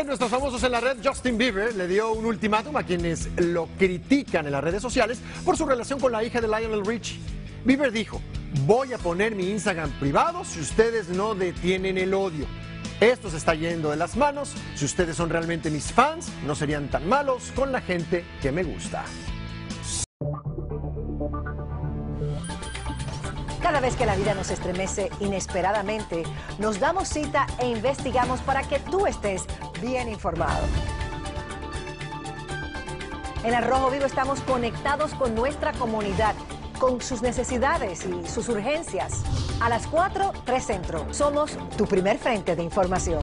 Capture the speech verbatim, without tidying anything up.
De nuestros famosos en la red, Justin Bieber le dio un ultimátum a quienes lo critican en las redes sociales por su relación con la hija de Lionel Richie. Bieber dijo: voy a poner mi Instagram privado si ustedes no detienen el odio. Esto se está yendo de las manos. Si ustedes son realmente mis fans, no serían tan malos con la gente que me gusta. Cada vez que la vida nos estremece inesperadamente, nos damos cita e investigamos para que tú estés bien informado. En Al Rojo Vivo estamos conectados con nuestra comunidad, con sus necesidades y sus urgencias. A las cuatro, tres Centro. Somos tu primer frente de información.